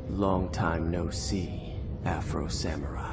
Long time no see, Afro Samurai.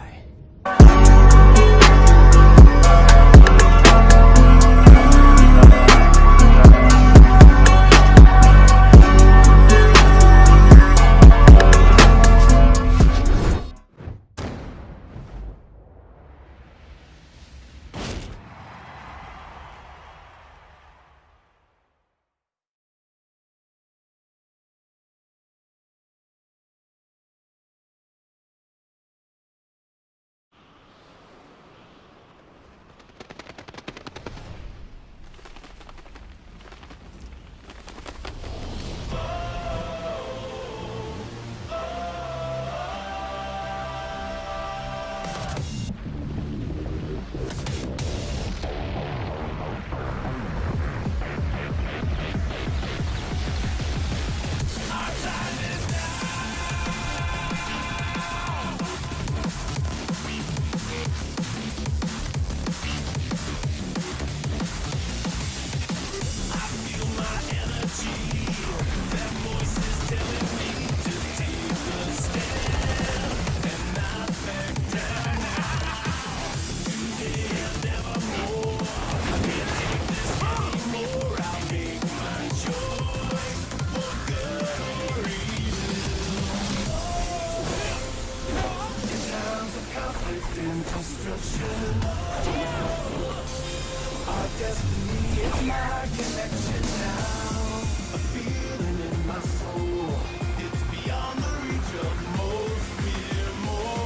Our destiny is my connection now. A feeling in my soul. It's beyond the reach of most mere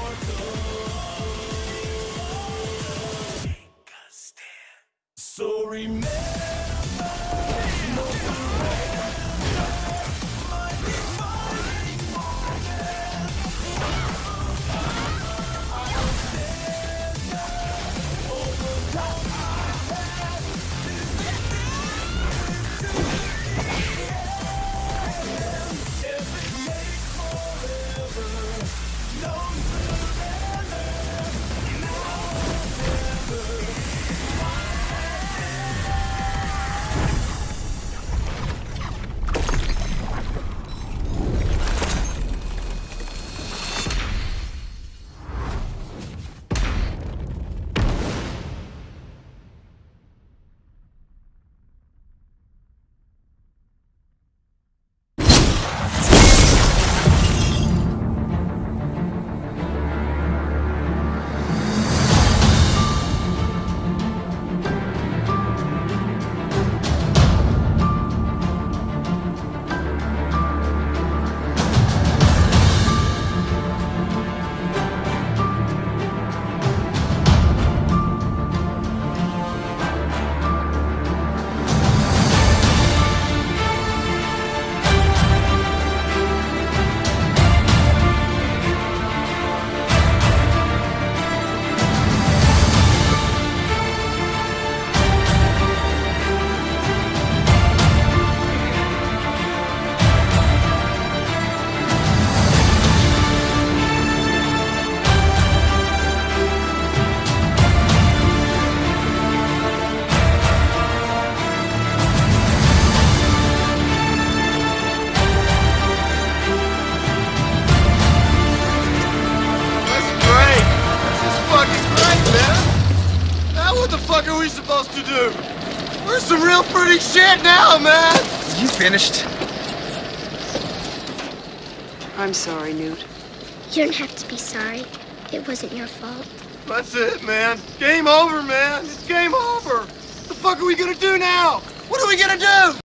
mortals. Take a stand. So remember. What the fuck are we supposed to do? We're some real pretty shit now, man! You finished? I'm sorry, Newt. You don't have to be sorry. It wasn't your fault. That's it, man. Game over, man. It's game over. What the fuck are we gonna do now? What are we gonna do?